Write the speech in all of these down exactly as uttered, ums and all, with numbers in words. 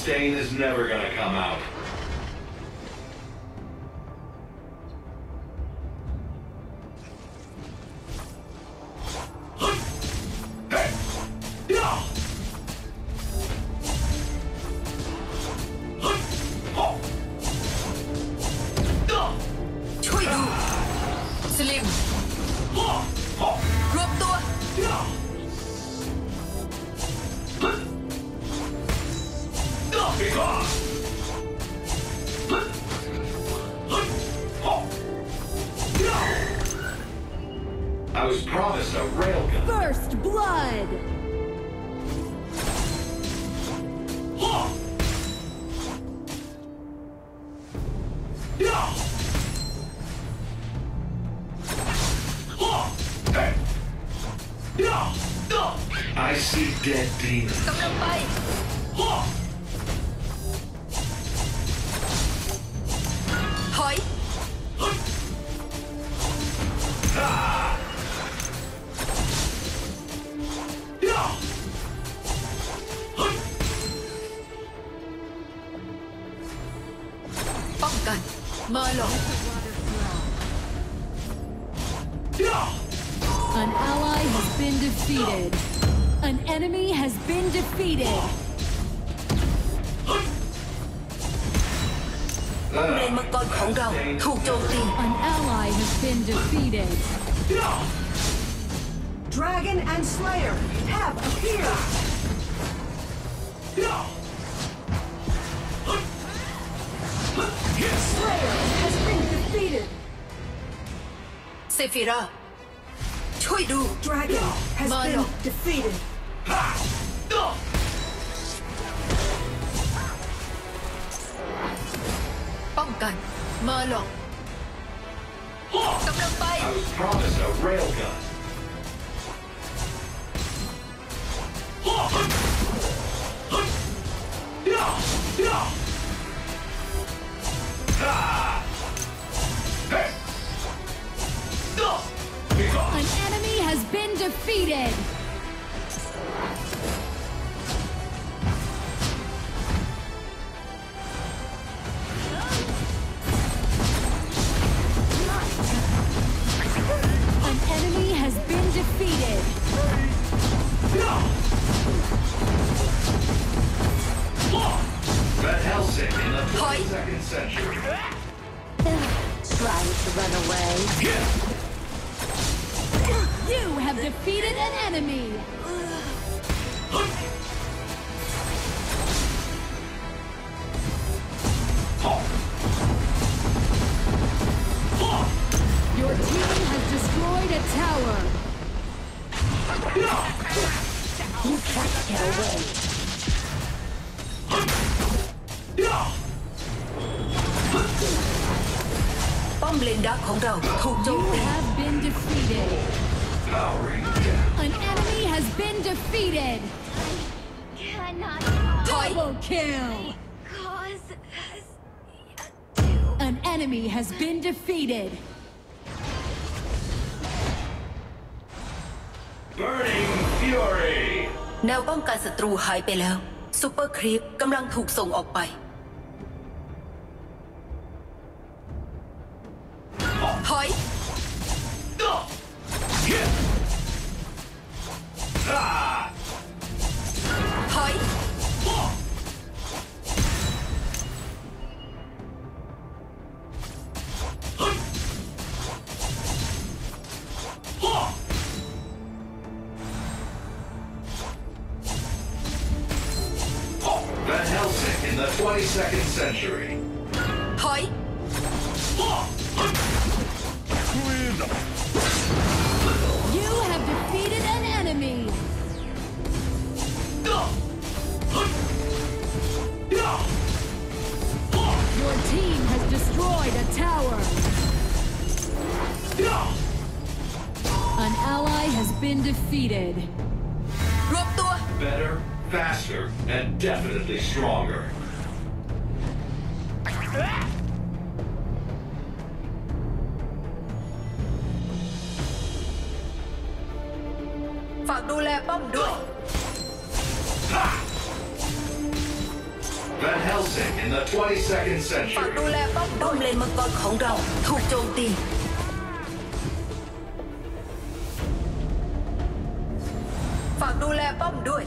stain is never gonna come out. I was promised a railgun. First blood! I see dead demons. กำลังไป ถอย ป้องกันมาหลอก An ally has been defeated. An enemy has been defeated. ป้อมเลนมังกรของเราถูกโจมตี An ally has been defeated. Dragon and Slayer have appeared. Slayer has been defeated. เซฟิราช่วยดู Dragon has Milo. been defeated. ป้องกันมาหลอกกำลังไป I was promised a railgun. An enemy has been defeated. An enemy has been defeated. Van Helsing in the Hi. twenty-second century. Trying to run away. You have defeated an enemy. Your team has destroyed a tower. You can't get away. ป้อมเลนดักของเราถูกโจ You มตี have been defeated. Powering down. An enemy has been defeated. Cannot Double kill. cause us An enemy has been defeated. Burning Fury. แนวป้องกันศัตรูหายไปแล้วซูเปอร์ครีปกำลังถูกส่งออกไป ถอย ถอย Van Helsing in the twenty-second century. ถอย You have defeated an enemy. Your team has destroyed a tower. An ally has been defeated. รวบตัว Better, faster, and definitely stronger. ฝากดูแลป้อมด้วย Ha! Van Helsing in the twenty-second ฝาก century. ดูแลป้อมป้อมเลนมังกรของเราถูกโจมตีฝากดูแลป้อมด้วย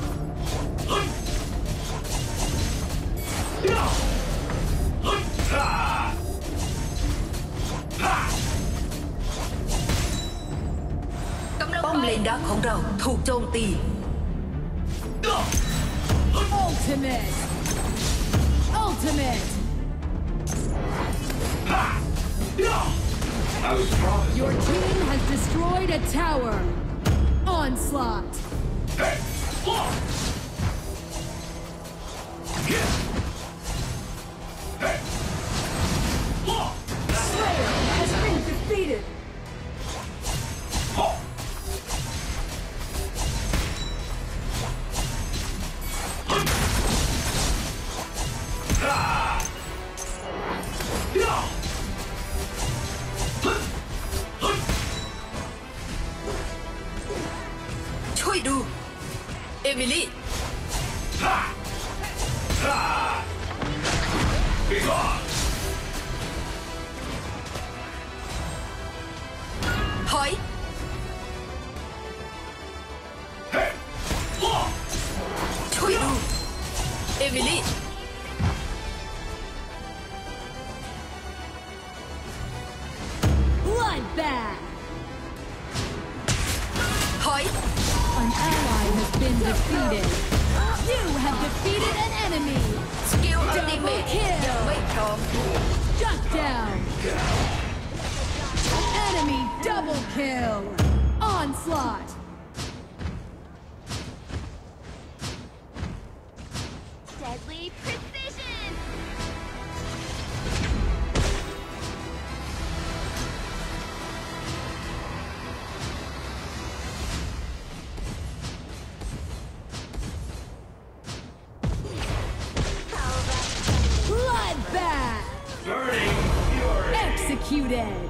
ป้อมเลนดักของเราถูกโจมตี Ultimate! Ultimate! I was promised. Your team has destroyed a tower. Onslaught. Hey! Look! Hey! Look! Slayer has been defeated. Oh! Ah! Yeah! ช่วยดู เอมิลี่ Ha! Ha! Be gone! ถอย Hey! Look! ช่วยดู เอมิลี่ Bloodbath. ถอย An ally has been defeated. You have defeated an enemy. สกิลอัลติเมท kill ยังไม่พร้อม Shut down. Enemy double kill. Onslaught. Deadly precision. Bloodbath. Burning fury! Executed.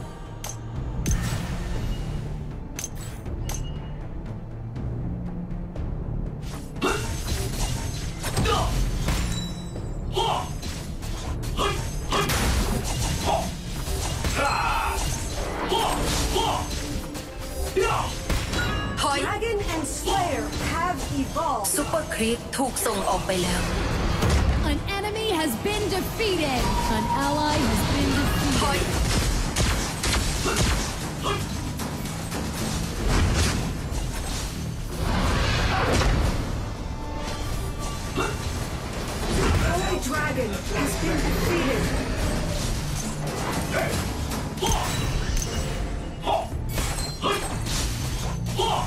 Yeah! ถอย Dragon and Slayer have evolved. ซุปเปอร์ครีปถูกส่งออกไปแล้ว An enemy has been defeated. An ally has been ถอย defeated. Holy Dragon has been defeated. Look!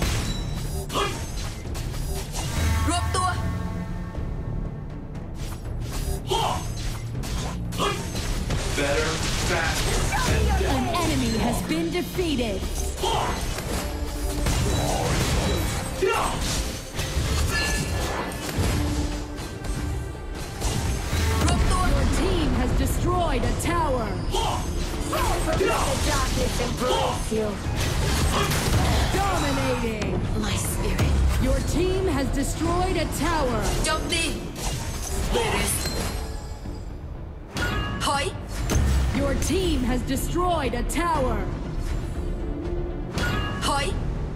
รวบตัว Better, faster, and An enemy has been defeated. yeah! Your team has destroyed a tower. Darkness embrace you. Dominating. My spirit Your team has destroyed a tower. โจมตีเวริสถอย Your team has destroyed a tower. ถอย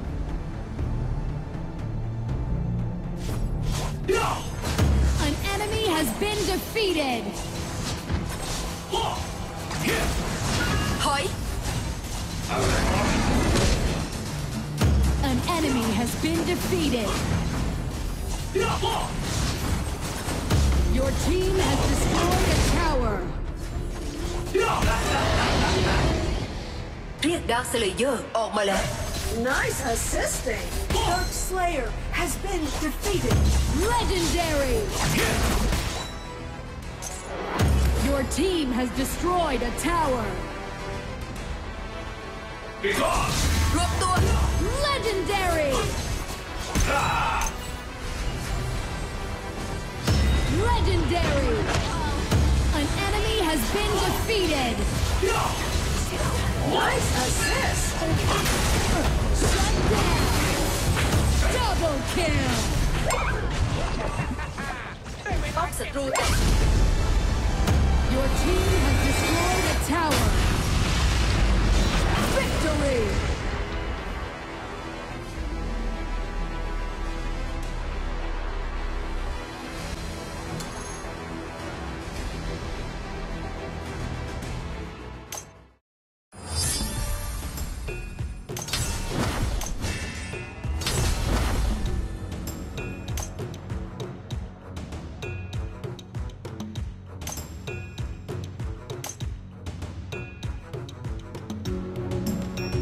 Yeah! An enemy has been defeated. Look! Yeah! ถอย I was promised. An enemy has been defeated. Yeah! Look! Your team has destroyed a tower. Yeah! เรียกดาร์คสเลเยอร์ออกมาแล้ว Nice assisting. Dark Slayer has been defeated. Legendary. Your team has destroyed a tower. Be gone! รวบตัว Legendary. Ah! Legendary. An enemy has been defeated. Yeah! Nice assist. Shut down. Double kill. ป้อมศัตรูแตก Your team has destroyed a tower. Victory!